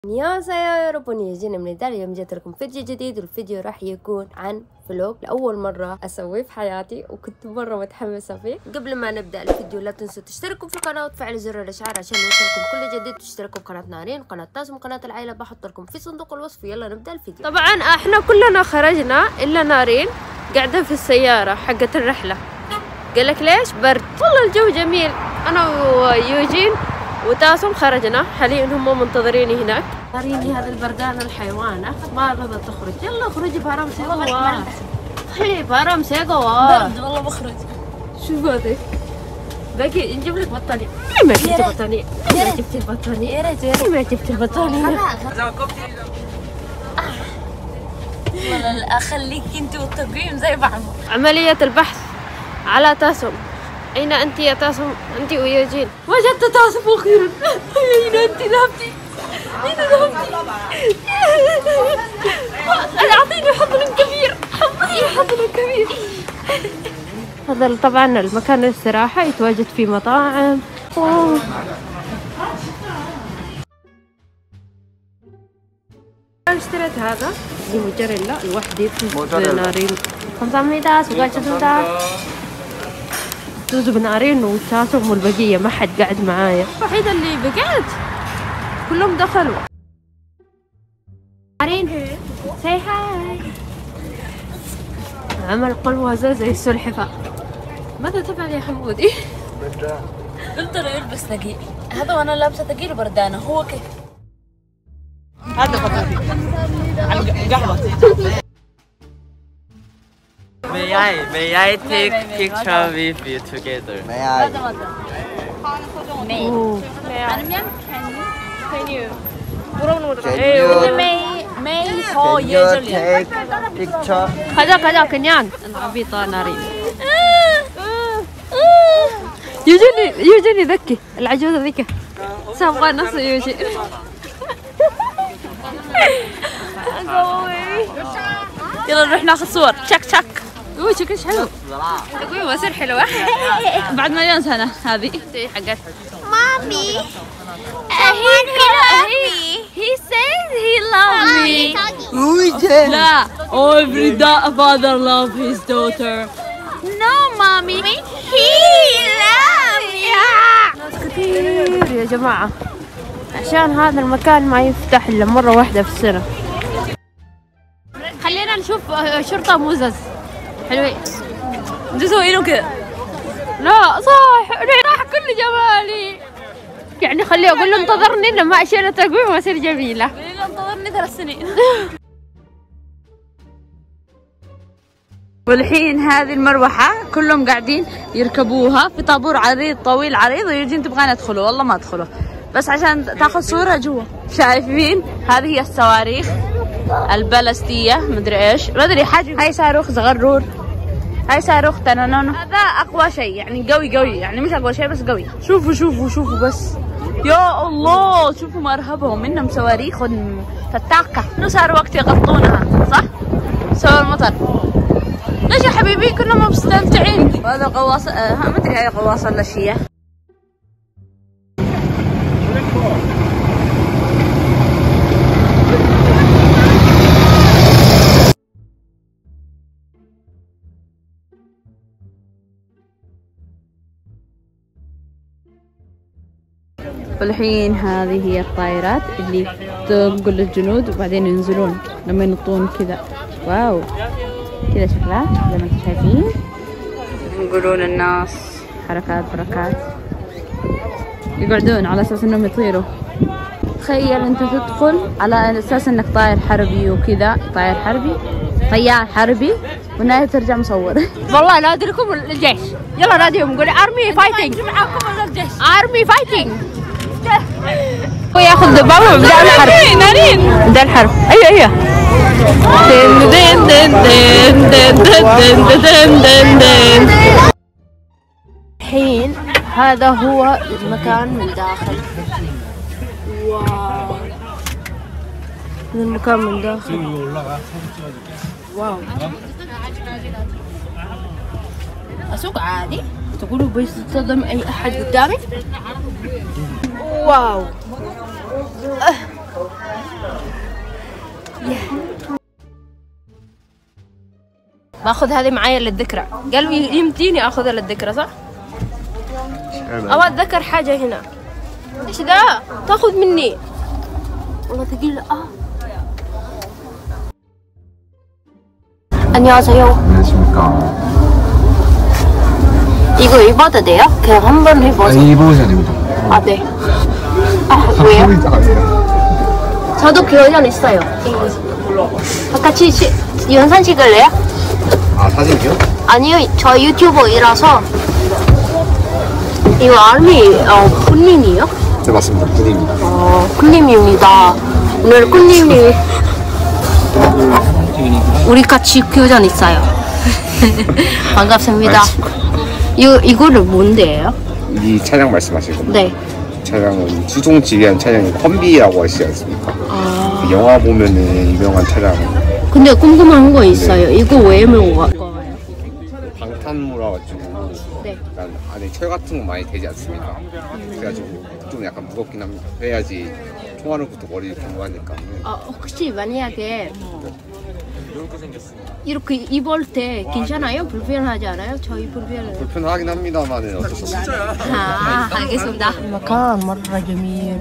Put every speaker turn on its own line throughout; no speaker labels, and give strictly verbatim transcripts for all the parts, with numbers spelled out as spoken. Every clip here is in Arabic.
안녕하세요 여러분، يجينا من الدار. اليوم جيت لكم فيديو جديد، والفيديو راح يكون عن فلوق لأول مرة أسويه في حياتي، وكنت مرة متحمسة فيه. قبل ما نبدأ الفيديو لا تنسوا تشتركوا في القناة وتفعلوا زر الإشعار عشان يوصلكم كل جديد. تشتركوا بقناة نارين وقناة تاسم وقناة العائلة، بحط لكم في صندوق الوصف. يلا نبدأ الفيديو. طبعا احنا كلنا خرجنا إلا نارين قاعدة في السيارة حقت الرحلة. قالك ليش؟ برد. والله الجو جميل. أنا ويوجين وتاسم خرجنا، حاليا هم منتظريني هناك. ناريني هذا البردان الحيوانة ما رضت تخرج. يلا اخرجي بهرام سيقوا. خلي بهرام سيقوا.
برد والله بخرج.
شوف هذا باقي نجيب لك بطانية. ليه ما جبتي البطانية؟ ليه ما جبتي البطانية؟
يا ريت يا
ليه ما جبتي البطانية؟
والله اخليك انت والتقويم زي بعض.
عملية البحث على تاسم. أين أنت يا تاسم؟ أنت ويوجين. وجدت تاسم أخيرا. أين أنت ذهبتي؟ أين ذهبتي؟ أعطيني حضن كبير، أعطيني حضن كبير. هذا طبعا المكان الاستراحة، يتواجد فيه مطاعم. أوه. اشتريت هذا دي موتزاريلا الوحدة بنارين خمسمية وقاعد شدودها توز بنارين وتاسم، والبقية ما حد قاعد معايا. الوحيدة اللي بقعت كلهم دخلوا. نارين ساي هاي. عمل قلوة زي السلحفاة. ماذا تفعل يا حمودي؟
قلت له يلبس ثقيل، هذا وانا لابسه ثقيل وبردانه. هو كيف؟
هذا خفيف على القهوة.
May I may I take picture with you together?
May I?
Can you?
Can you,
مي مي
can
هو
you
يجلي.
take picture?
خذا خذا كنيان العبيطة نارين. يوجيني يوجيني ذكي العجوزة ذيك سابقة نص يوجي.
يلا نروح ناخذ صور. تشك تشك.
اوه شكلش حلو. تقويم وصير حلوة.
بعد مليون سنة هذه.
حقت
مامي. He says he loves me.
Who is it?
لا. Every father loves his daughter. No, mommy. He loves me.
ناس كثير يا جماعة، عشان هذا المكان ما يفتح إلا مرة واحدة في السنة. خلينا نشوف شرطة موزز حلوين.
انتوا مسوينه كذا؟
لا صح، راح كل جمالي. يعني خليه أقول له انتظرني لما أشيل التقويم وأصير جميلة.
انتظرني ثلاث سنين. والحين هذه المروحة كلهم قاعدين يركبوها في طابور عريض طويل عريض، ويجين تبغى ندخله. والله ما ادخله بس عشان تاخذ صورة جوا. شايفين هذه هي الصواريخ البالستية مدري ايش، مدري حاجة. هاي صاروخ زغرور، هاي صاروخ تنانونو. هذا اقوى شيء، يعني قوي قوي، يعني مش اقوى شيء بس قوي. شوفوا شوفوا شوفوا بس، يا الله شوفوا مرهبهم، منهم صواريخ فتاكة. انه صار وقت يغطونها صح؟ سوى المطر. ليش يا حبيبي كنا مستمتعين؟ وهذا غواص آه ما ادري هاي غواصة ولا شيء. والحين هذه هي الطائرات اللي تنقل الجنود وبعدين ينزلون لما ينطون كذا. واو كذا شكلها زي ما انتم شايفين. ينقلون الناس حركات بركات، يقعدون على اساس انهم يطيروا. تخيل انت تدخل على اساس انك طائر حربي وكذا، طائر حربي طيار حربي، والنهاية ترجع مصور. والله نادركم الجيش. يلا ناديهم قولي ارمي فايتنج. معاكم الجيش ارمي فايتنج. هو ياخذ دبابة ويبدأ الحرب. نارين بدأ الحرب. ايوه ايوه. دن دن دن دن دن دن دن دن دن. الحين هذا هو المكان من داخل. واو المكان من داخل. واو اسوق عادي. تقولوا بيصطدم اي احد قدامي. واو
باخذ هذه معايا للذكرى. قالوا يمديني اخذها للذكرى صح؟ ابغى اتذكر حاجة هنا. ايش ذا؟ تاخذ مني. والله ثقيل. اه. 안녕하세요.
안녕하십니까.
이거 입어도 돼요? 그냥 한 번 입어서.
아니, 입어보셔야 됩니다.
아 네. 아 왜요?
소리 작아요.
저도 교연 있어요. 같이 시, 연산 찍을래요?
아, 사진이요?
아니요, 저 유튜버이라서. 이거 아름이 어, 꾼님이요?
네, 맞습니다. 군입니다.
어, 꾼님입니다. 오늘 꾼님이 우리 같이 교전 있어요. 반갑습니다. 이거 이거를 뭔데요?
이 차량 말씀하신 겁니다.
네.
차량은 수송 지휘한 차량이 컴비라고 하시지 않습니까?
아.
그 영화 보면은 유명한 차량.
근데 궁금한 거 있어요. 네. 이거 왜 먹어요?
방탄무라 가지고
네.
약간 안에 철 같은 거 많이 되지 않습니까? 그래가지고 좀 약간 무겁긴 합니다. 그래야지 총알로부터 머리를 경고하니까.
아, 혹시 만약에 이렇게 입을 때 괜찮아요? 불편하지 않아요? 저희 불편해요.
불편하긴 합니다만은 어쩔 수 없어요.
아, 알겠습니다. المكان مرة جميل.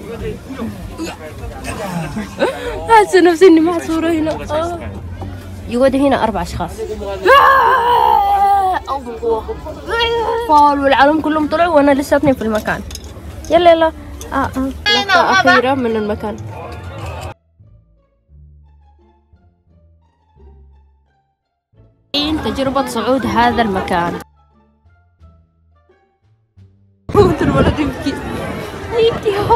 حاسة نفسي إني محصورة هنا. يقعد هنا أربع أشخاص. أو من قوة. فال والعالم كلهم طلعوا وأنا لساتني في المكان. يلا يلا. آه آه. لقطة أخيرة من المكان. تجربة صعود هذا المكان. موت الولد يبكي. يبكي هو.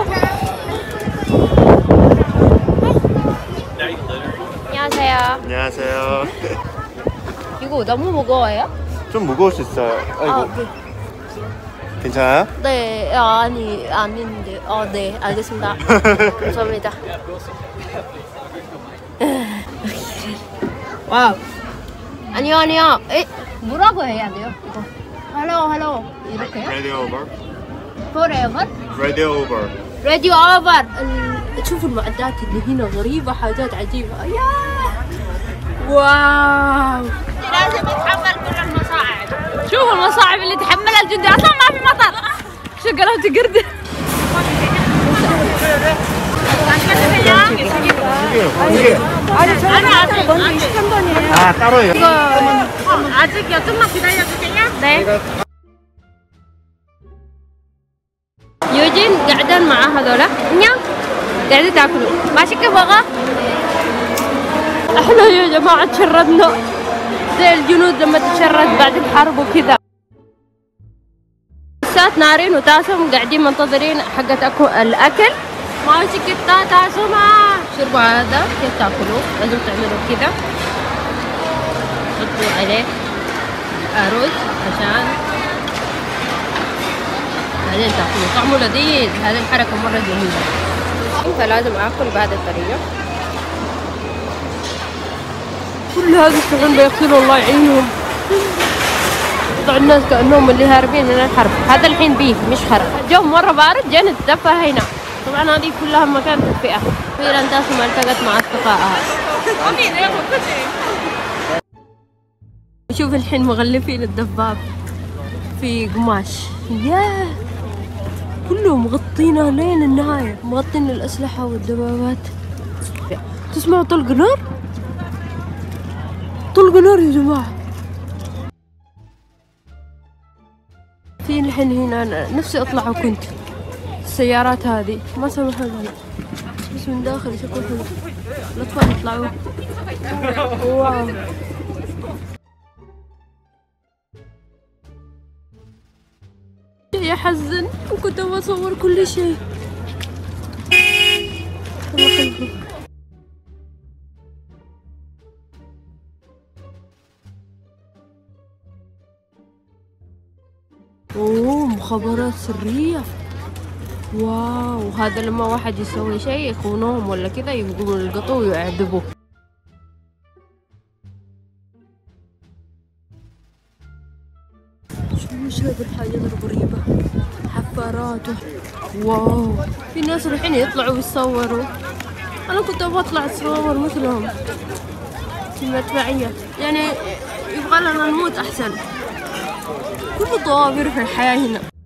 안녕하세요.
안녕하세요.
이거 너무 무거워요?
좀 무거울 수 있어요. 아이고.
아, 네.
괜찮아요?
네, 아, 아니, 아닌데. 어, 네, 알겠습니다. 감사합니다. 와우. 아니요, 아니요. 에, 뭐라고 해야 돼요? 이거. hello, hello. 이렇게요?
Radio over.
forever.
Radio over.
راديو اوفر. تشوف المعدات اللي هنا غريبة، حاجات عجيبة. ياه واو. لازم يتحمل كل المصاعب.
شوف المصاعب اللي تحملها الجندي، اصلا ما في مطر. شغلها تقرد.
아, 따로요?
이거 아직요. 좀만 기다려주세요. 네. يوجين قاعدين مع هذولا نعم قاعدين تاكلوا ماشي كيف بغى. احنا يا جماعة تشردنا زي الجنود لما تتشرد بعد الحرب وكذا. سات نارين وتاسم قاعدين منتظرين حقت الاكل. ماشي كيف تاسم شربوا هذا كيف تاكلوا. لازم تعملوا كذا، تحطوا عليه رز عشان بعدين تاكلوا. طعمه لذيذ. هذه الحركة مرة جميلة، فلازم اكل بهذه الطريقة. كل هذا الشغل بيغسلوا الله يعينهم. طبعا الناس كأنهم اللي هاربين من الحرب. هذا الحين بيف مش حرب. الجو مرة بارد، جينا نتدفى هنا. طبعا هذه كلها مكان تدفئة. أخيرا تاسم التقت مع أصدقائها. شوف الحين مغلفين الدباب في قماش. ياه كلهم مغطينه لين النهاية، مغطين الأسلحة والدبابات. تسمعوا طلق نار؟ طلق نار يا جماعة. في الحين هنا نفسي أطلع وكنت السيارات هذه ما سمحوا لنا، بس من داخل شكله حلو. الأطفال يطلعوا. واو. يحزن، وكنت بصور كل شيء. الله خلفه. اوه مخابرات سرية. واو. هذا لما واحد يسوي شيء يخونوهم ولا كذا يقوموا يلقطوه ويعذبوه. شو هذه الحاجات الغريبة؟ حفارات. واو. في ناس الحين يطلعوا ويصوروا. أنا كنت أبغى أطلع أتصور مثلهم في المدفعية. يعني يبغى لنا نموت أحسن. كله طوابير في الحياة هنا.